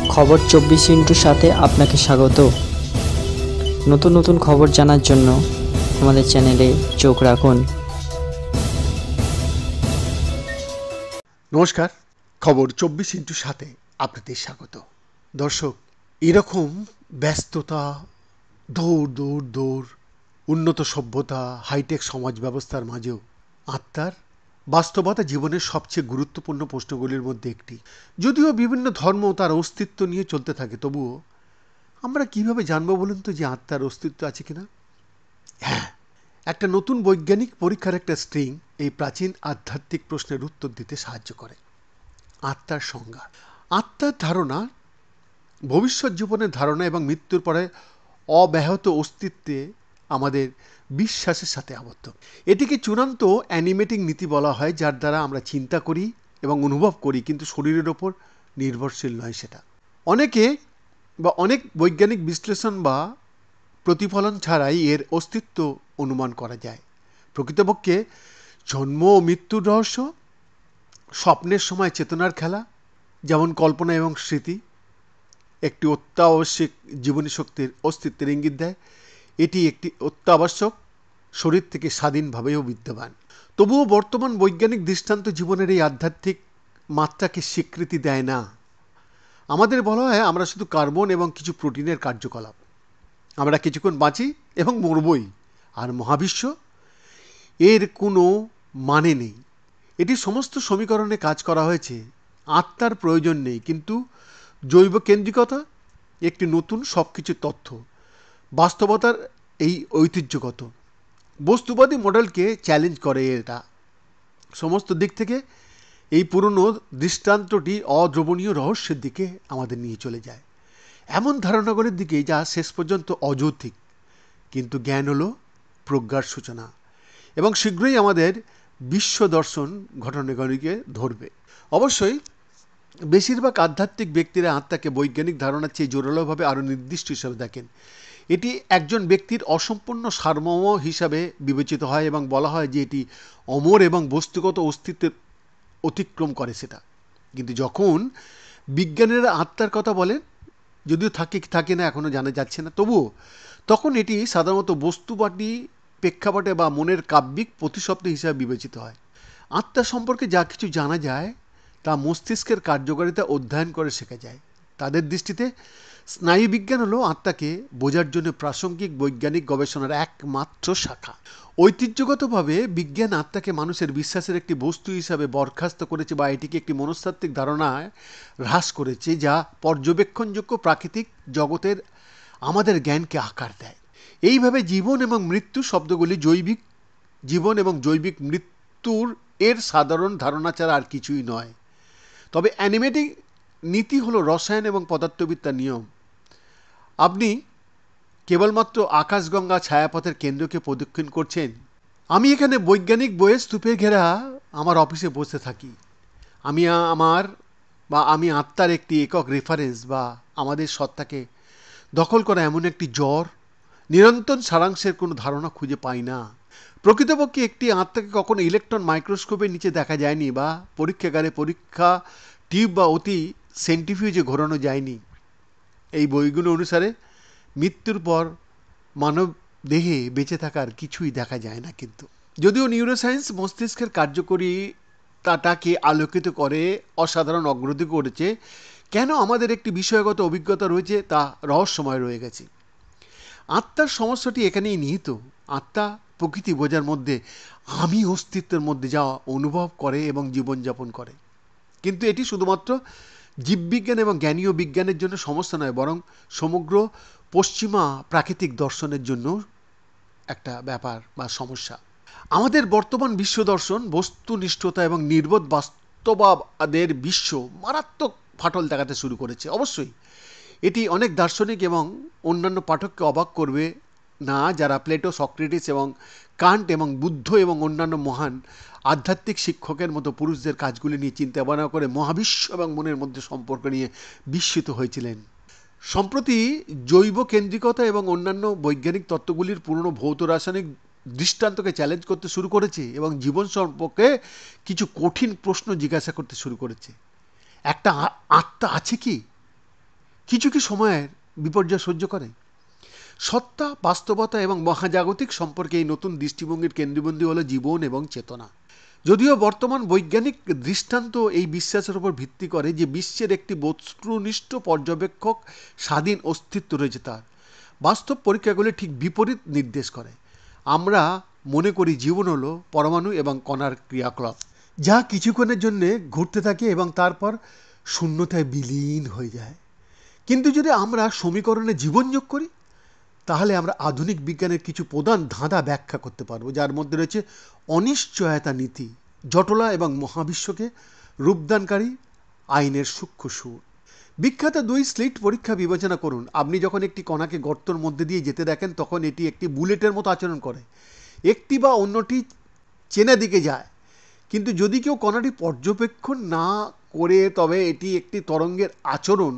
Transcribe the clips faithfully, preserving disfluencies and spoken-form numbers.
খবর চব্বিশ ইন্টুর সাথে আপনাকে স্বাগত। নতুন নতুন খবর জানার জন্য আমাদের চ্যানেলে চোখ রাখুন। নমস্কার, খবর চব্বিশ ইন্টুর সাথে আপনাদের স্বাগত। দর্শক, এরকম ব্যস্ততা, দৌড় দৌড় দৌড়, উন্নত সভ্যতা, হাইটেক সমাজ ব্যবস্থার মাঝেও আত্মার বাস্তবতা জীবনের সবচেয়ে গুরুত্বপূর্ণ প্রশ্নগুলির মধ্যে একটি। যদিও বিভিন্ন ধর্ম তার অস্তিত্ব নিয়ে চলতে থাকে, তবুও আমরা কিভাবে জানবো বলুন তো যে আত্মার অস্তিত্ব আছে কিনা? হ্যাঁ, একটা নতুন বৈজ্ঞানিক পরীক্ষার একটা স্ট্রিং এই প্রাচীন আধ্যাত্মিক প্রশ্নের উত্তর দিতে সাহায্য করে। আত্মার সংজ্ঞা। আত্মার ধারণা ভবিষ্যৎ জীবনের ধারণা এবং মৃত্যুর পরে অব্যাহত অস্তিত্বে আমাদের বিশ্বাসের সাথে আবদ্ধ। এটিকে চূড়ান্ত অ্যানিমেটিং নীতি বলা হয়, যার দ্বারা আমরা চিন্তা করি এবং অনুভব করি, কিন্তু শরীরের ওপর নির্ভরশীল নয় সেটা। অনেকে বা অনেক বৈজ্ঞানিক বিশ্লেষণ বা প্রতিফলন ছাড়াই এর অস্তিত্ব অনুমান করা যায়। প্রকৃতপক্ষে জন্ম ও মৃত্যুর রহস্য, স্বপ্নের সময় চেতনার খেলা, যেমন কল্পনা এবং স্মৃতি, একটি অত্যাবশ্যক জীবনী শক্তির অস্তিত্বের ইঙ্গিত দেয়। এটি একটি অত্যাবশ্যক শরীর থেকে স্বাধীনভাবেও বিদ্যমান। তবুও বর্তমান বৈজ্ঞানিক দৃষ্টান্ত জীবনের এই আধ্যাত্মিক মাত্রাকে স্বীকৃতি দেয় না। আমাদের বলা হয় আমরা শুধু কার্বন এবং কিছু প্রোটিনের কার্যকলাপ, আমরা কিছুক্ষণ বাঁচি এবং মরবই, আর মহাবিশ্ব এর কোনো মানে নেই। এটি সমস্ত সমীকরণে কাজ করা হয়েছে। আত্মার প্রয়োজন নেই, কিন্তু জৈব কেন্দ্রিকতা একটি নতুন সব কিছু তথ্য। বাস্তবতার এই ঐতিহ্যগত বস্তুবাদী মডেলকে চ্যালেঞ্জ করে। এটা সমস্ত দিক থেকে এই পুরনো দৃষ্টান্তটি অদ্রবণীয় রহস্যের দিকে আমাদের নিয়ে চলে যায়, এমন ধারণাগুলির দিকে যা শেষ পর্যন্ত অযৌক্তিক। কিন্তু জ্ঞান হলো প্রজ্ঞার সূচনা এবং শীঘ্রই আমাদের বিশ্ব দর্শন ঘটনাগুলিকে ধরবে। অবশ্যই বেশিরভাগ আধ্যাত্মিক ব্যক্তিরা আত্মাকে বৈজ্ঞানিক ধারণার চেয়ে জোরালোভাবে আরও নির্দিষ্ট হিসাবে দেখেন। এটি একজন ব্যক্তির অসম্পূর্ণ সারমর্ম হিসাবে বিবেচিত হয় এবং বলা হয় যে এটি অমর এবং বস্তুগত অস্তিত্বের অতিক্রম করে সেটা। কিন্তু যখন বিজ্ঞানীরা আত্মার কথা বলেন, যদিও থাকে থাকে না এখনও জানা যাচ্ছে না, তবুও তখন এটি সাধারণত বস্তুবাদী প্রেক্ষাপটে বা মনের কাব্যিক প্রতিশব্দ হিসাবে বিবেচিত হয়। আত্মা সম্পর্কে যা কিছু জানা যায় তা মস্তিষ্কের কার্যকারিতা অধ্যয়ন করে শেখা যায়। তাদের দৃষ্টিতে স্নায়ুবিজ্ঞান হলো আত্মাকে বোঝার জন্য প্রাসঙ্গিক বৈজ্ঞানিক গবেষণার একমাত্র শাখা। ঐতিহ্যগতভাবে বিজ্ঞান আত্মাকে মানুষের বিশ্বাসের একটি বস্তু হিসাবে বরখাস্ত করেছে বা এটিকে একটি মনস্তাত্ত্বিক ধারণায় হ্রাস করেছে, যা পর্যবেক্ষণযোগ্য প্রাকৃতিক জগতের আমাদের জ্ঞানকে আকার দেয়। এইভাবে জীবন এবং মৃত্যু শব্দগুলি জৈবিক জীবন এবং জৈবিক মৃত্যুর এর সাধারণ ধারণা ছাড়া আর কিছুই নয়। তবে অ্যানিমেটিং নীতি হলো রসায়ন এবং পদার্থবিদ্যার নিয়ম। আপনি কেবলমাত্র আকাশগঙ্গা ছায়াপথের কেন্দ্রকে প্রদক্ষিণ করছেন। আমি এখানে বৈজ্ঞানিক বইয়ের স্তূপে ঘেরা আমার অফিসে বসে থাকি। আমি আমার বা আমি আত্মার একটি একক রেফারেন্স বা আমাদের সত্তাকে দখল করা এমন একটি জ্বর নিরন্তর সারাংশের কোনো ধারণা খুঁজে পাই না। প্রকৃতপক্ষে একটি আত্মাকে কখনো ইলেকট্রন মাইক্রোস্কোপের নিচে দেখা যায়নি বা পরীক্ষাগারে পরীক্ষা টিউব বা অতি সেন্ট্রিফিউজে ঘোরানো যায়নি। এই বইগুলো অনুসারে মৃত্যুর পর মানব দেহে বেঁচে থাকার কিছুই দেখা যায় না। কিন্তু যদিও নিউরোসায়েন্স মস্তিষ্কের কার্যকরিতাটাকে আলোকিত করে অসাধারণ অগ্রগতি করেছে, কেন আমাদের একটি বিষয়গত অভিজ্ঞতা রয়েছে তা রহস্যময় রয়ে গেছে। আত্মার সমস্যাটি এখানেই নিহিত। আত্মা প্রকৃতি বোঝার মধ্যে আমি অস্তিত্বের মধ্যে যা অনুভব করে এবং জীবনযাপন করে। কিন্তু এটি শুধুমাত্র জীববিজ্ঞান এবং জ্ঞানীয় বিজ্ঞানের জন্য সমস্যা নয়, বরং সমগ্র পশ্চিমা প্রাকৃতিক দর্শনের জন্য একটা ব্যাপার বা সমস্যা। আমাদের বর্তমান বিশ্ব দর্শন বস্তুনিষ্ঠতা এবং নির্বোধ বাস্তববাদের বিশ্ব মারাত্মক ফাটল দেখাতে শুরু করেছে। অবশ্যই এটি অনেক দার্শনিক এবং অন্যান্য পাঠককে অবাক করবে না, যারা প্লেটো, সক্রেটিস এবং কান্ট এবং বুদ্ধ এবং অন্যান্য মহান আধ্যাত্মিক শিক্ষকের মতো পুরুষদের কাজগুলি নিয়ে চিন্তা ভাবনা করে মহাবিশ্ব এবং মনের মধ্যে সম্পর্ক নিয়ে বিস্মিত হয়েছিলেন। সম্প্রতি জৈব কেন্দ্রিকতা এবং অন্যান্য বৈজ্ঞানিক তত্ত্বগুলির পুরনো ভৌত রাসায়নিক দৃষ্টান্তকে চ্যালেঞ্জ করতে শুরু করেছে এবং জীবন সম্পর্কে কিছু কঠিন প্রশ্ন জিজ্ঞাসা করতে শুরু করেছে। একটা আত্মা আছে কি? কিছু কি সময়ের বিপর্যয় সহ্য করে? সত্তা, বাস্তবতা এবং মহাজাগতিক সম্পর্কে এই নতুন দৃষ্টিভঙ্গির কেন্দ্রবিন্দু হলো জীবন এবং চেতনা। যদিও বর্তমান বৈজ্ঞানিক দৃষ্টান্ত এই বিশ্বাসের উপর ভিত্তি করে যে বিশ্বের একটি বস্তুনিষ্ঠ পর্যবেক্ষক স্বাধীন অস্তিত্ব রয়েছে, তার বাস্তব পরীক্ষাগুলি ঠিক বিপরীত নির্দেশ করে। আমরা মনে করি জীবন হলো পরমাণু এবং কণার ক্রিয়াকলাপ, যা কিছুক্ষণের জন্য ঘুরতে থাকে এবং তারপর শূন্যতায় বিলীন হয়ে যায়। কিন্তু যদি আমরা সমীকরণে জীবন যোগ করি, তাহলে আমরা আধুনিক বিজ্ঞানের কিছু প্রধান ধাঁধা ব্যাখ্যা করতে পারবো, যার মধ্যে রয়েছে অনিশ্চয়তা নীতি, জটলা এবং মহাবিশ্বকে রূপদানকারী আইনের সূক্ষ্ম সুর। বিখ্যাত দুই স্লিট পরীক্ষা বিবেচনা করুন। আপনি যখন একটি কণাকে গর্তের মধ্যে দিয়ে যেতে দেখেন, তখন এটি একটি বুলেটের মতো আচরণ করে, একটি বা অন্যটি চেনা দিকে যায়। কিন্তু যদি কেউ কণাটি পর্যবেক্ষণ না করে, তবে এটি একটি তরঙ্গের আচরণ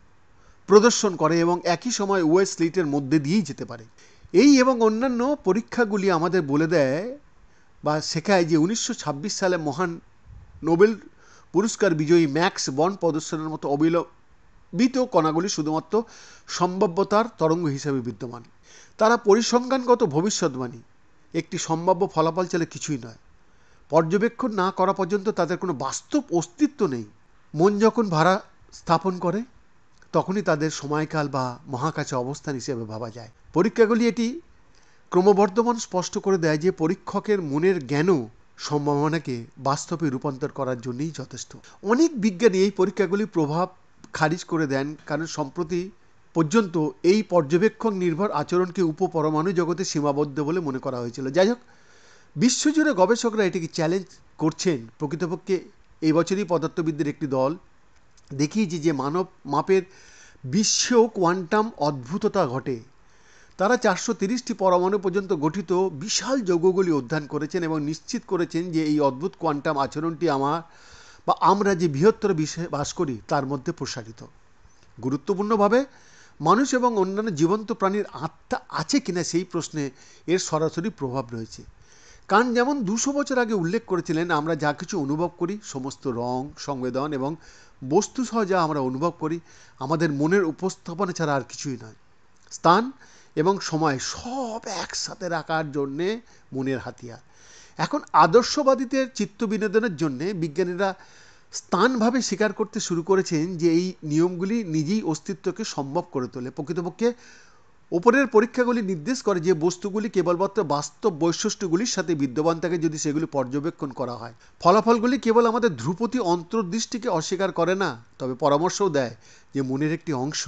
প্রদর্শন করে এবং একই সময় ওয়েস স্লিটের মধ্যে দিয়েই যেতে পারে। এই এবং অন্যান্য পরীক্ষাগুলি আমাদের বলে দেয় বা শেখায় যে উনিশশো ছাব্বিশ সালে মহান নোবেল পুরস্কার বিজয়ী ম্যাক্স বর্ন প্রদর্শনের মতো অবিলম্বিত কণাগুলি শুধুমাত্র সম্ভাব্যতার তরঙ্গ হিসেবে বিদ্যমান। তারা পরিসংখ্যানগত ভবিষ্যৎবাণী, একটি সম্ভাব্য ফলাফল ছাড়া কিছুই নয়। পর্যবেক্ষণ না করা পর্যন্ত তাদের কোনো বাস্তব অস্তিত্ব নেই। মন যখন ভাড়া স্থাপন করে, তখনই তাদের সময়কাল বা মহাকাশে অবস্থান হিসেবে ভাবা যায়। পরীক্ষাগুলি এটি ক্রমবর্ধমান স্পষ্ট করে দেয় যে পরীক্ষকের মনের জ্ঞানও সম্ভাবনাকে বাস্তবে রূপান্তর করার জন্যই যথেষ্ট। অনেক বিজ্ঞানী এই পরীক্ষাগুলির প্রভাব খারিজ করে দেন, কারণ সম্প্রতি পর্যন্ত এই পর্যবেক্ষক নির্ভর আচরণকে উপপরমাণু জগতে সীমাবদ্ধ বলে মনে করা হয়েছিল। যাই হোক, বিশ্বজুড়ে গবেষকরা এটিকে চ্যালেঞ্জ করছেন। প্রকৃতপক্ষে এই বছরই পদার্থবিদদের একটি দল দেখিয়েছে যে মানব মাপের বিশ্বেও কোয়ান্টাম অদ্ভুততা ঘটে। তারা চারশো তিরিশটি পরমাণু পর্যন্ত গঠিত বিশাল যৌগগুলি অধ্যয়ন করেছেন এবং নিশ্চিত করেছেন যে এই অদ্ভুত কোয়ান্টাম আচরণটি আমার বা আমরা যে বৃহত্তর বিশ্বে বাস করি তার মধ্যে প্রসারিত। গুরুত্বপূর্ণভাবে, মানুষ এবং অন্যান্য জীবন্ত প্রাণীর আত্মা আছে কিনা সেই প্রশ্নে এর সরাসরি প্রভাব রয়েছে। কান যেমন দুশো বছর আগে উল্লেখ করেছিলেন, আমরা যা কিছু অনুভব করি, সমস্ত রং, সংবেদন এবং বস্তু সহ যা আমরা অনুভব করি, আমাদের মনের উপস্থাপনা ছাড়া আর কিছুই নয়। স্থান এবং সময় সব একসাথে রাখার জন্যে মনের হাতিয়ার। এখন আদর্শবাদীদের চিত্ত বিনোদনের জন্যে বিজ্ঞানীরা স্থানভাবে স্বীকার করতে শুরু করেছেন যে এই নিয়মগুলি নিজেই অস্তিত্বকে সম্ভব করে তোলে। প্রকৃতপক্ষে ওপরের পরীক্ষাগুলি নির্দেশ করে যে বস্তুগুলি কেবলমাত্র বাস্তব বৈশিষ্ট্যগুলির সাথে বিদ্যমান থাকে যদি সেগুলি পর্যবেক্ষণ করা হয়। ফলাফলগুলি কেবল আমাদের ধ্রুপদী অন্তর্দৃষ্টিকে অস্বীকার করে না, তবে পরামর্শও দেয় যে মনের একটি অংশ,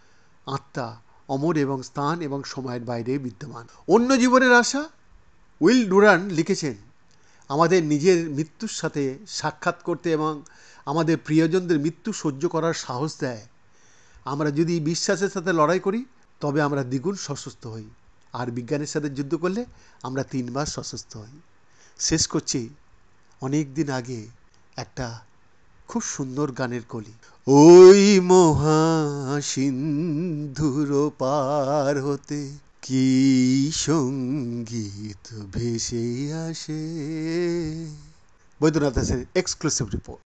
আত্মা, অমর এবং স্থান এবং সময়ের বাইরে বিদ্যমান। অন্য জীবনের আশা। উইল ডুরান্ট লিখেছেন, আমাদের নিজের মৃত্যুর সাথে সাক্ষাৎ করতে এবং আমাদের প্রিয়জনদের মৃত্যু সহ্য করার সাহস দেয়। আমরা যদি বিশ্বাসের সাথে লড়াই করি, তবে আমরা দ্বিগুণ সশস্ত্র হই, আর বিজ্ঞানের সাথে যুদ্ধ করলে আমরা তিনবার সশস্ত্র হই। শেষ করছি অনেক দিন আগে একটা খুব সুন্দর গানের কলি। ওই মহাসিন্ধুর পার হতে কি সঙ্গীত ভেসে আসে। বৈদ্যনাথ দাসের এক্সক্লুসিভ রিপোর্ট।